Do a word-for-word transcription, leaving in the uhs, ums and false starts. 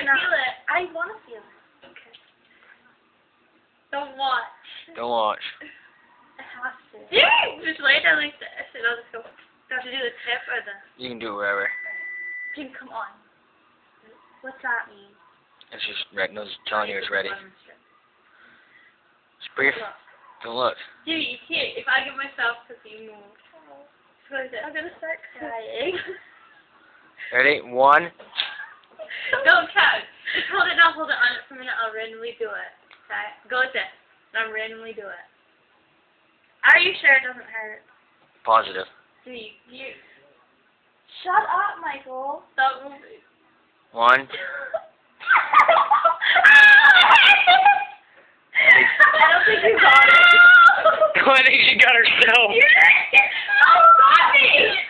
no. feel it. I want to feel it. Okay. Don't watch. Don't watch. I have to. Just lay down like this and I'll just go. Do I have to do the tip or the... You can do it wherever. Jim, come on. What's that mean? It's just red nose telling you it's ready. Look. Just brief. Don't look. Jimmy, here, if I give myself because you move. What is it? I'm gonna start crying. Ready? One. Don't count. Just hold it now, hold it on it for a minute, I'll randomly do it. Okay? Go with this. And I'll randomly do it. Are you sure it doesn't hurt? Positive. Jimmy, you Shut up, Michael. stop moving. One. I don't think you got it. I think she got herself. Oh, got me.